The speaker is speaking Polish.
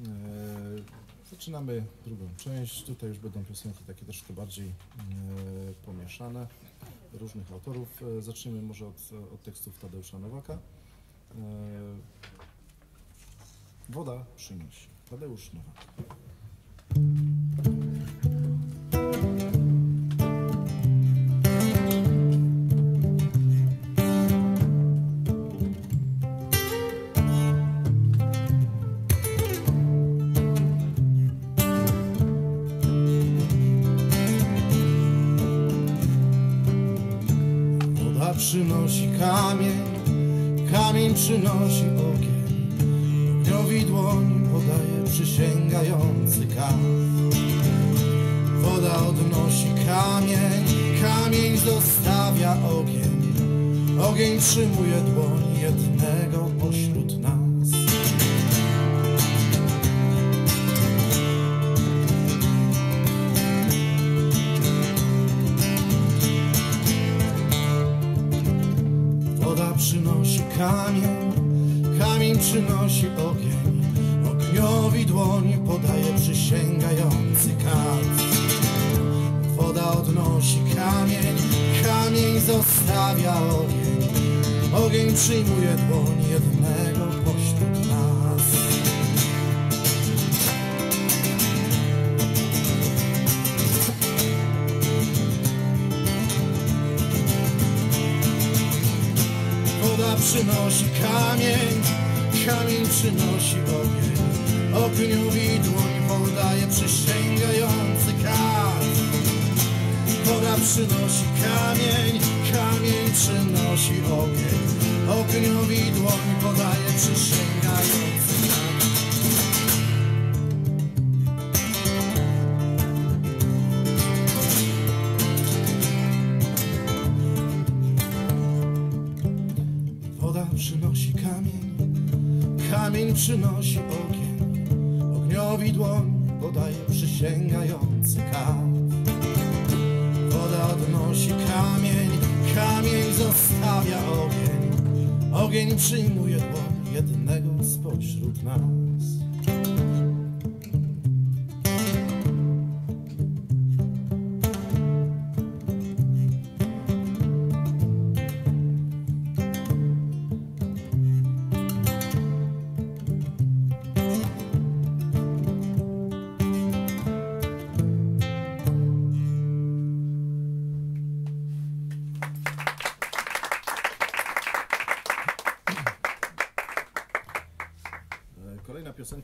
Zaczynamy drugą część. Tutaj już będą piosenki takie troszkę bardziej pomieszane, różnych autorów. Zacznijmy może od tekstów Tadeusza Nowaka. Woda przynosi. Tadeusz Nowak. Przynosi kamień, kamień przynosi ogień, ogniowi dłoń podaje przysięgający kaw. Woda odnosi kamień, kamień zostawia ogień, ogień przyjmuje dłoń jednego pośród nas. Przynosi kamień, kamień przynosi ogień, ogniowi dłoń podaje przysięgający kat. Woda odnosi kamień, kamień zostawia ogień, ogień przyjmuje dłoń jednego pośród nas. Woda przynosi kamień, kamień przynosi ogień, ogniowi dłoń podaje przysięgający kat. Woda przynosi kamień, kamień przynosi ogień, ogniowi dłoń podaje przysięgający kat. Woda przynosi kamień, kamień przynosi ogień, ogniowi dłoń podaje przysięgający kat. Woda odnosi kamień, kamień zostawia ogień, ogień przyjmuje dłoń jednego spośród nas.